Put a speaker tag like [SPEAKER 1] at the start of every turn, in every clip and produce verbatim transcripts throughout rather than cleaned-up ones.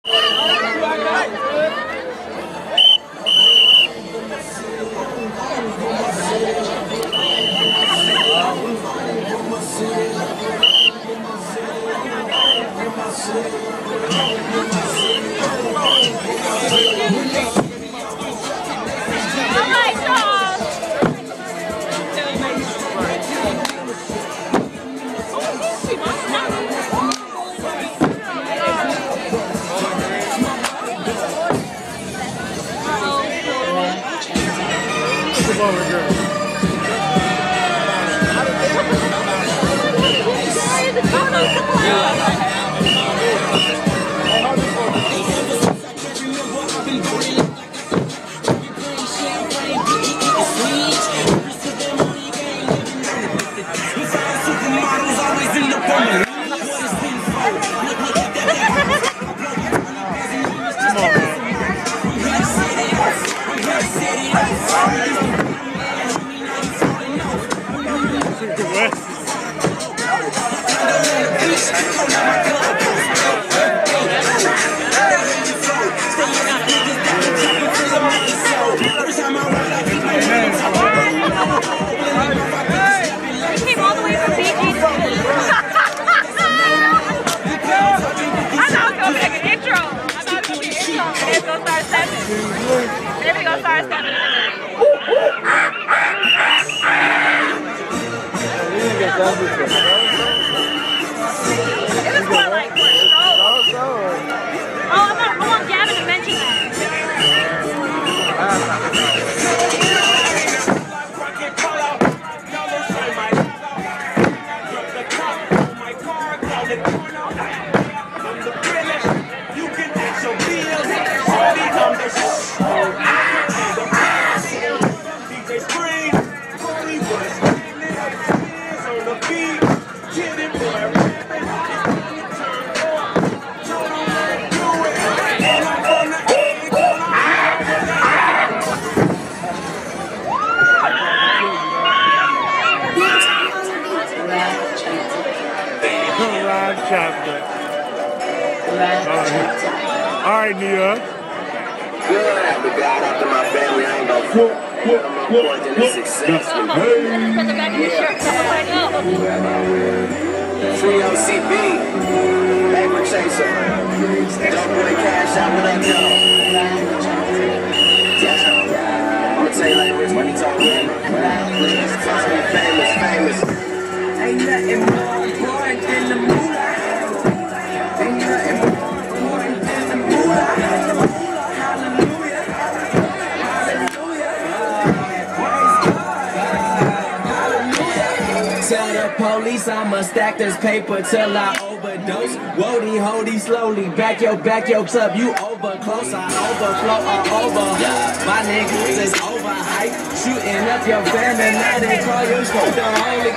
[SPEAKER 1] I'ma stack this paper till I overdose. Wody, holdy, slowly. Back your, back your club, you over close. I overflow all over. My niggas is overhyped. Shooting up your family, now they call you smoke the Holy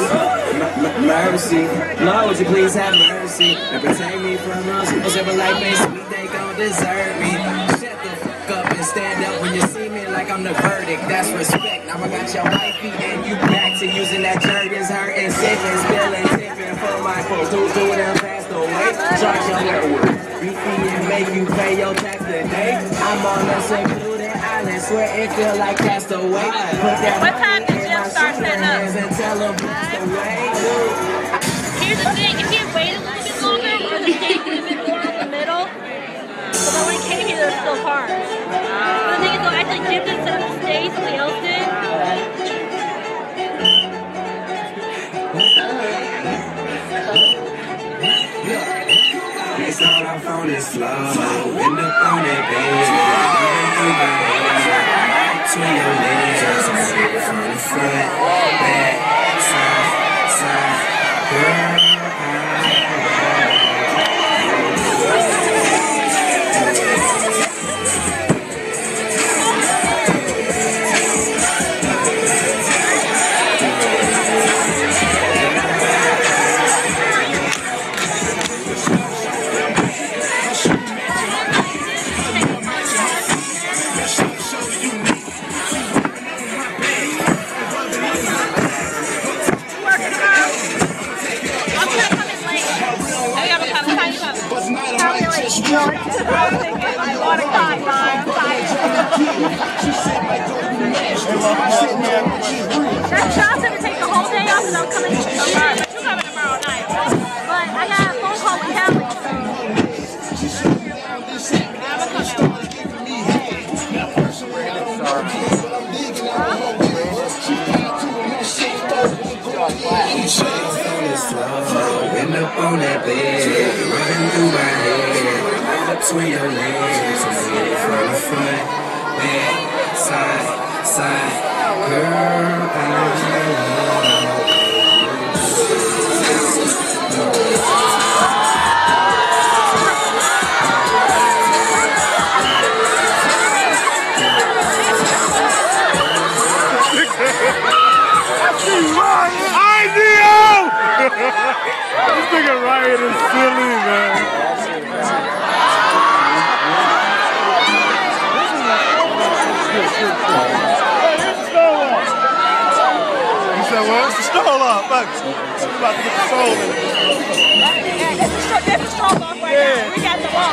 [SPEAKER 1] Ghost. Mercy, Lord, would you please have mercy and protect me from us? Most ever life ain't sweet, they gon' deserve me. Shut the fuck up and stand up when you see me like I'm the verdict. That's respect. Now I got your wifey and you back to using that Jergens, hurting, sipping, spilling, tipping for my folks. Two, two of them passed away. Charge your network. Beat me and make you pay your tax today. I'm on a secluded island, swear it feel like cast away. Put that
[SPEAKER 2] what time did Jim start setting up?
[SPEAKER 1] And tell them passed away.
[SPEAKER 2] Here's the thing, if he had waited a little bit longer, we would have stayed a bit more in the middle. But when we came here, there was still cars. But the thing is, though, actually Jim didn't set up the stage, somebody else did.
[SPEAKER 1] They start off on this floor, end up on that bed. Between your legs, from the front, back, side, side, girl.
[SPEAKER 2] I'm I was thinking, I want to cry, I'm tired. That shot's gonna take the whole day off, and I'm coming tomorrow. But you're coming tomorrow night. But I got a phone call with Kelly, so. I'm gonna come out.
[SPEAKER 1] End up on that bed, running through my head, between your legs, from the front, back, side, side, girl, I
[SPEAKER 3] This nigga Ryan is silly, man. You said what? It's the stall off, thanks. We're about to get the soul in it.
[SPEAKER 2] There's a stroke off right now. We got the wall.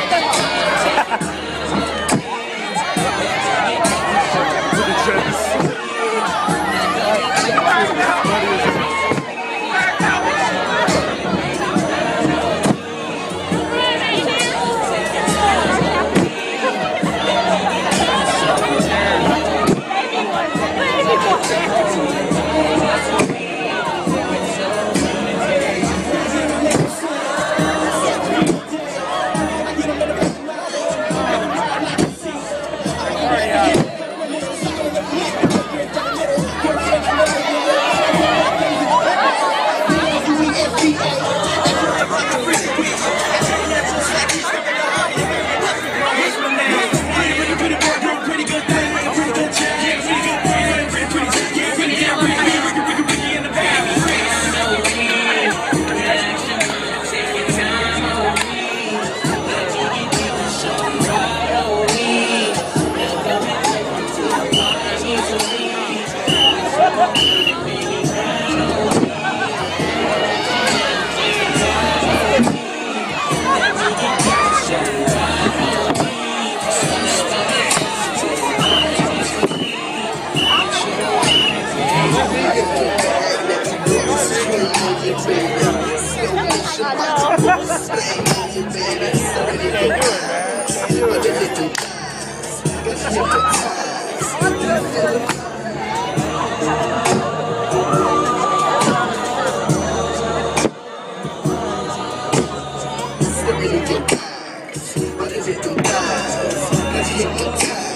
[SPEAKER 1] Let's hit the